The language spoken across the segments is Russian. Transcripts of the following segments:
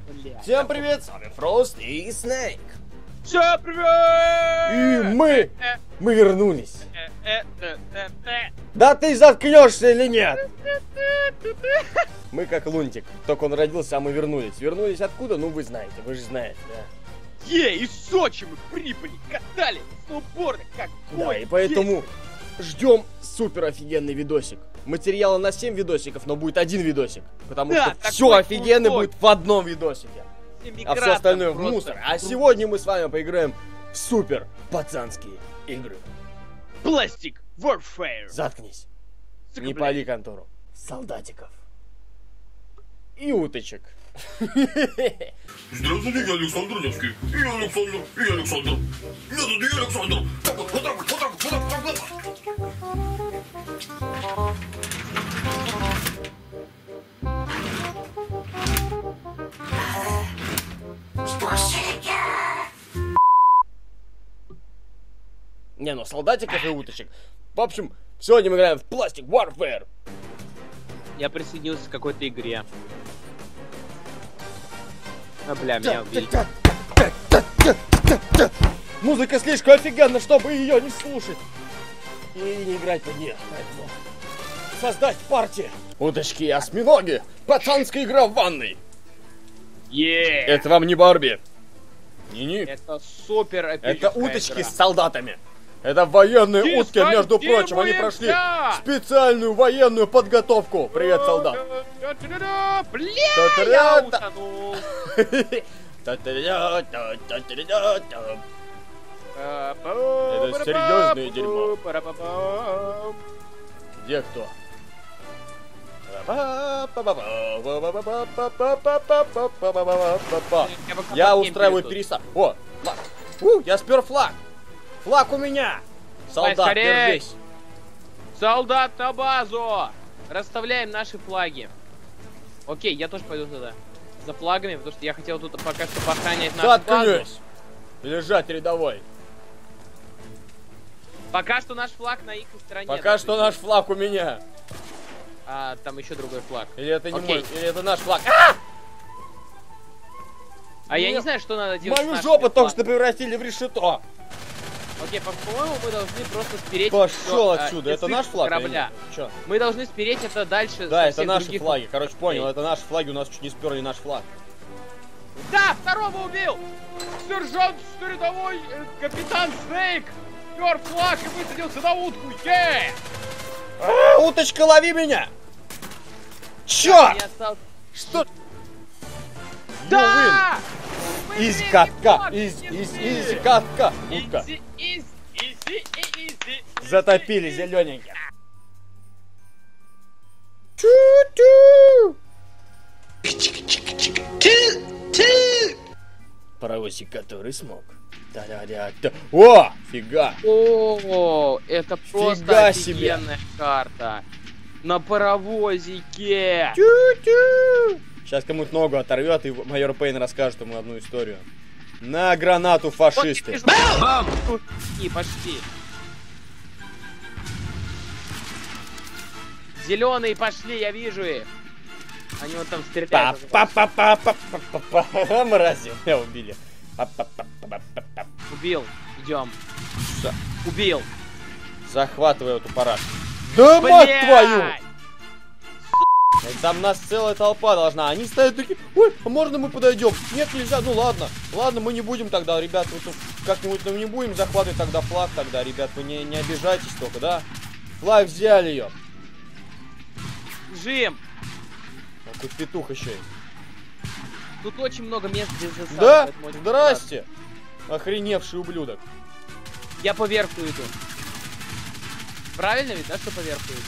Бля. Всем привет, с вами Фрост и Снейк. Всем привет! И мы вернулись. Да ты заткнешься или нет? Мы как Лунтик, только он родился, а мы вернулись. Вернулись откуда? Ну вы знаете, вы же знаете, да. Из Сочи мы прибыли, катали, сноуборды, как Да, и поэтому ждем супер офигенный видосик. Материала на 7 видосиков, но будет один видосик. Потому Да, что все офигенно крутой. будет в одном видосике. А все остальное в мусор. А сегодня мы с вами поиграем в супер пацанские игры. Пластик Warfare. Заткнись. Сука, Не блядь. пали контору. Солдатиков. И уточек. Здравствуйте, я Александр Невский. Я Александр. Я Александр. Я тут я Александр. Так вот так вот, вот так вот, вот так вот. Не, ну солдатиков и уточек. В общем, сегодня мы играем в Plastic Warfare. Я присоединился к какой-то игре. А, бля, меня убили. Музыка слишком офигенна, чтобы ее не слушать. И не играть под нее. Поэтому создать партию. Уточки и осьминоги. Пацанская игра в ванной. Это вам не Барби. Не-не. Это супер Это эпическая уточки игра. с солдатами. Это военные утки, между прочим. Они Дисконтируемся! прошли специальную военную подготовку. Привет, солдат. Бля, я утонул. Это серьезное дерьмо. Где кто? Я устраиваю пересадку. О, флаг. Я спер флаг. Флаг у меня. Солдат, скорей. держись. Солдат на базу! Расставляем наши флаги. Окей, я тоже пойду туда. За флагами, потому что я хотел тут пока что охранять нашу базу. Заткнись. Лежать рядовой. Пока что наш флаг на их стороне. Пока да, что наш флаг у меня. А там еще другой флаг. Или это не Окей. мой, или это наш флаг. А я не Нет. знаю, что надо делать. с Мою нашими жопу только что флагами. превратили в решето. Окей, по-моему, мы должны просто спереть. Пошел всё, отсюда. Это язык наш флаг? или корабля. нет? Чё? Мы должны спереть это дальше. Да, со это всех наши других флаги. Короче, понял, Окей. это наши флаги, у нас чуть не сперли наш флаг. Да, второго убил! Сержант рядовой капитан Снейк спер флаг и высадился на утку. Уточка, лови меня! Чёрт! Я стал... Что? Да! Изи катка! Изи катка! Утка. Изи. Затопили зелененькие. Чу-чу! Паровозик, который смог. Та-да-да-да. О, фига! О, это просто Фига себе. офигенная карта. На паровозике. Чу-чу! Сейчас кому-то ногу оторвет, и майор Пейн расскажет ему одну историю. На гранату фашисты. И пошли. Зеленые пошли, я вижу их. Они вот там стреляют. Па-па-па-па-па-па-па. Мрази, меня убили. Па-па-па-па-па-па. Убил. Идем. Всё. Убил. Захватывай эту парад. Да мать Блядь! твою! Там нас целая толпа должна. Они стоят такие, ой, а можно мы подойдем? Нет, нельзя, ну ладно. Ладно, мы не будем тогда, ребят, вот тут как-нибудь ну, не будем захватывать тогда флаг тогда, ребят, вы не обижайтесь только, да? Флаг взяли ее. Жим. Вот тут петух еще есть. Тут очень много мест без засады. Да? поэтому очень Здрасте! Охреневший ублюдок. страшно. Я по верху иду. Правильно ведь, да, что по верху иду?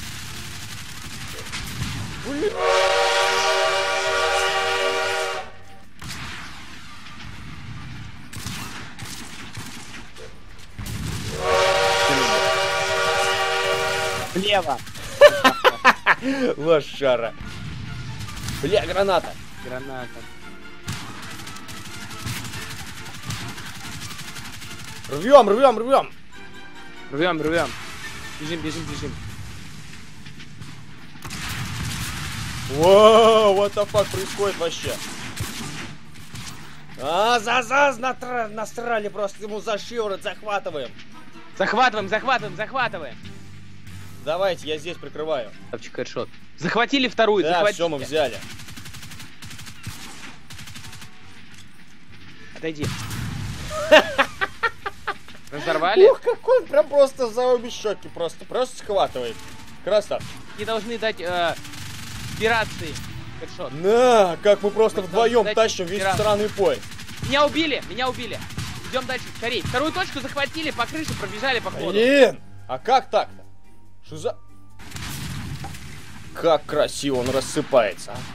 Блин. Влево. Лошара. Бля, граната. Граната. Рвем, рвем, рвем. Рвем, рвем. Бежим, бежим, бежим. Вау, what the fuck происходит вообще? Насрали просто ему за шиворот, захватываем. Захватываем. Давайте, я здесь прикрываю. Топчик хедшот. Захватили вторую, Да, захватили. все, мы взяли. Отойди. Разорвали? Ух, какой он прям просто за обе щеки, просто схватывает. Красавчик. Не должны дать операции. Хедшот. На, как мы просто Мы вдвоем должны тащим дать весь операцию. странный поезд. Меня убили. Идем дальше, скорей. Вторую точку захватили, по крыше пробежали по ходу. Блин, а как так-то? Что за... Как красиво он рассыпается, а?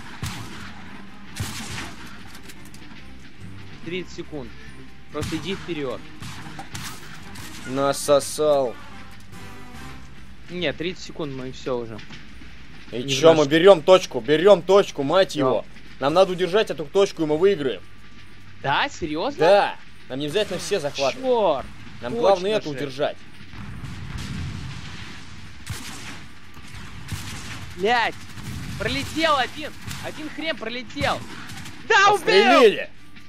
30 секунд. Просто иди вперед. Насосал. Нет, 30 секунд, мы все уже. И Не чё, знаю, мы берем точку, мать Да. его. Нам надо удержать эту точку, и мы выиграем. Да, серьезно? Да, нам не обязательно все захватывать. Чёрт. Нам точно главное это же. удержать. Блять! Пролетел один! Один хрен пролетел! Да, убил! Стрелили!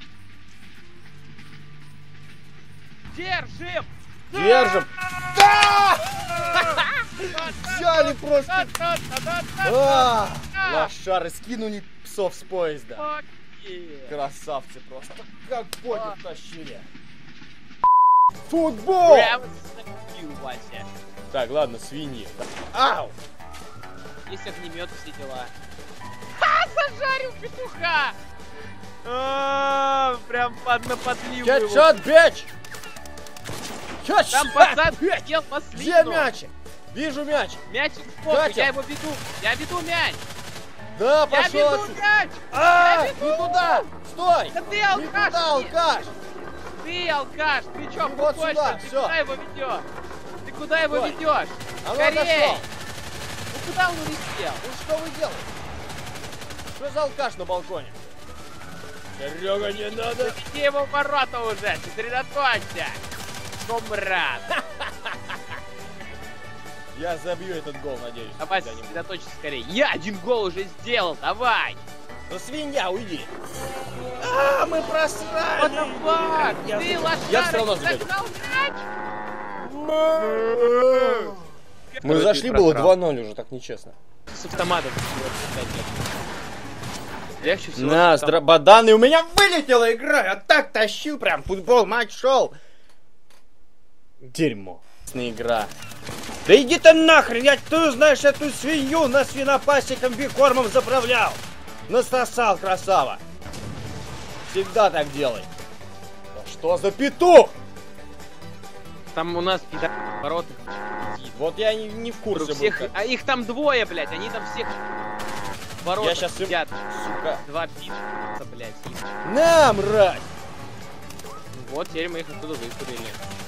Держим! Держим! Да! Взяли просто! Лошары скинули псов с поезда. Красавцы просто. Как боги тащили. Футбол! Прямо забил, Вася. Так, ладно, свиньи. Ау! Есть огнемет, все дела. Ха! Зажарил петуха! Прям на подливу его. Хедшот, бич! Там пацан съел Где маслину. мячик? Вижу мяч. Мячик в попу, Катя. я его веду. Я веду мяч. Да, Я пошел веду отсюда. мяч. А, Я веду. не туда! Стой! Да ты Не алкаш. туда, алкаш! Ты алкаш. Ты чё, Ну вот пупочка? сюда, Ты всё. куда его ведешь? Ты куда его Стой. ведешь? А ну Скорей. отошел! Ну куда он улетел? Ну что вы делаете? Что за алкаш на балконе? Серега, не надо! Заведи его в ворота уже. Сосредоточься. Комрад. Я забью этот гол, надеюсь. Давай, когда-нибудь. сосредоточься скорее. Я один гол уже сделал. Давай. Ну свинья, уйди! А, мы просрали! What the fuck? Я Ты всё лошара, равно не забегу. загнал мяч? Мы зашли, было 2-0 уже, так нечестно. С автоматом. Легче всего. На, с автоматом. Бадан, и у меня вылетела игра! Я так тащил прям, футбол, матч шел! Дерьмо. Игра. Да иди ты нахрен, я ты знаешь эту свинью на свинопасе комбикормом заправлял! Насосал, красава! Всегда так делай. Да что за петух? Там у нас ворота. Вот я не в курсе Всех, был. а их там двое, блядь, они там всех ворота Я щас им- сидят. Сука. Два пи***ца, блядь. им. На, мразь! Вот, теперь мы их оттуда выкурили.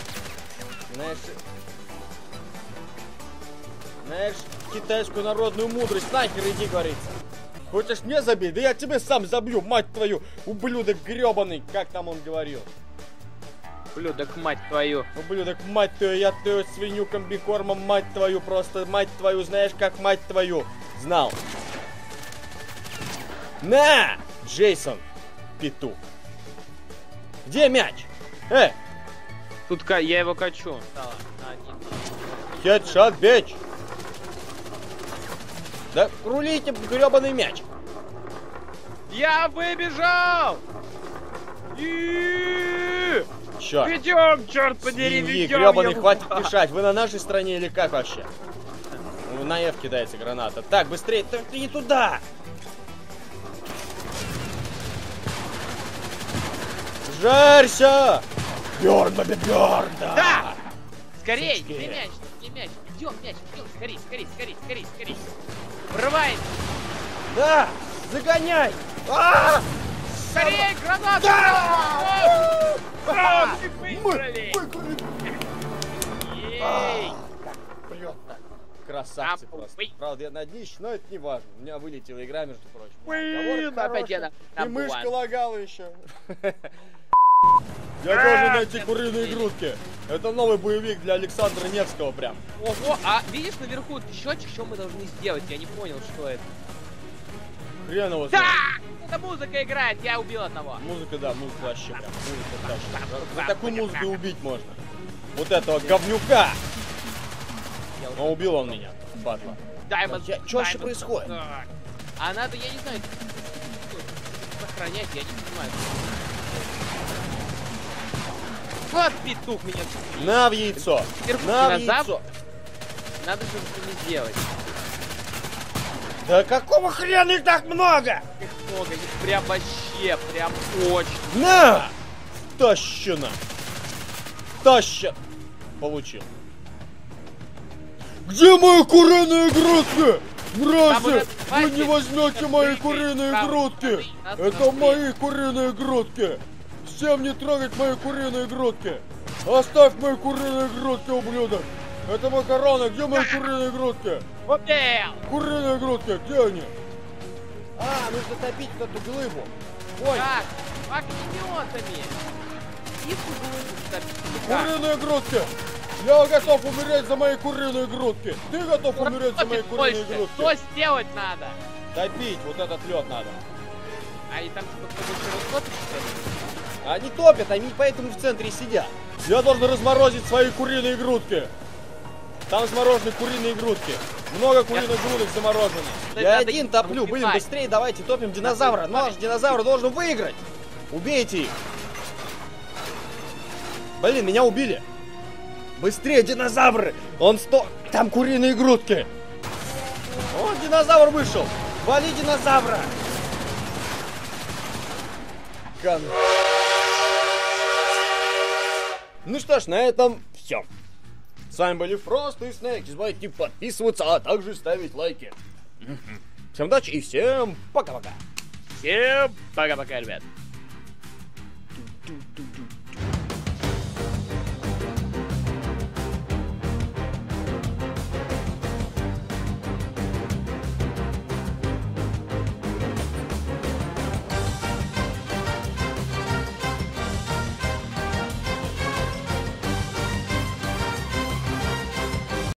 Знаешь, китайскую народную мудрость, нахер иди, говорится. Хочешь мне забить? Да я тебе сам забью, мать твою, ублюдок гребаный, как там он говорил. Ублюдок, мать твою. Ублюдок, мать твою, я твою свинью комбикормом, мать твою, просто мать твою, знаешь, как мать твою. Знал. На! Джейсон, петух. Где мяч? Тут я его качу. Да, один. Хедшот, бич. Да рулите, гребаный мяч. Я выбежал! И Чё? ведем, черт подери, Свиньи, ведем! гребаный, я хватит упал. мешать. Вы на нашей стороне или как вообще? Ну, на F кидается граната. Так, быстрее, ты не туда! Жарься! Бёрн, бэби, бёрн, да! Да! Скорей, Сучки. где мяч? Где мяч? Идем, мяч, идем, скорей, скорей, скорей, скорей, скорей. Врывай! Да! Загоняй! А! Скорей, гранату! Да! Да, мы Мы выиграли! выиграли! Ей! Плётно. Красавцы Там, просто. ой. Правда, я на днище, но это не важно. У меня вылетела игра, между прочим. Блин, Разговор опять я хороший. на И мышка one. лагала еще. Я должен найти куриные грудки. Это новый боевик для Александра Невского прям. Ого, а видишь наверху счетчик, что мы должны сделать? Я не понял, что это. Хрен его Да! знает. Это музыка играет, я убил одного. Музыка, да, музыка вообще прям. Музыка тащит. За такую музыку убить можно. Вот этого говнюка. Но убил он меня, падла. Что вообще происходит? А надо, я не знаю, сохранять, я не понимаю. Вот петух меня. На в яйцо! На в яйцо! Надо что-то не сделать. Да какого хрена их так много? Их много, их прям вообще, прям очень. На! Тащено! Таща! Получил. Где мои куриные грудки? Мрази! Вы не возьмете мои куриные грудки! Это мои куриные грудки! Всем не трогать мои куриные грудки! Оставь мои куриные грудки, ублюдок! Это макароны, где мои куриные грудки? Убил! Куриные грудки, где они? А, нужно топить вот эту глыбу. Ой! Как? Огнеметами! Их глыбу топить. Куриные грудки! Я готов умереть за мои куриные грудки! Ты готов умереть за мои куриные грудки? Что сделать надо? Топить, вот этот лед надо. А и там типа кто-то топит, что ли? Они топят, они поэтому в центре сидят. Я должен разморозить свои куриные грудки. Там заморожены куриные грудки. Много куриных грудок заморожено. Я один топлю, блин, быстрее давайте топим динозавра. Наш динозавр должен выиграть. Убейте их. Блин, меня убили. Быстрее, динозавры. Там куриные грудки. О, динозавр вышел. Вали динозавра. Ну что ж, на этом все. С вами были Фрост и Снэк. Не забывайте подписываться, а также ставить лайки. Всем удачи и всем пока-пока. Всем пока-пока, ребят.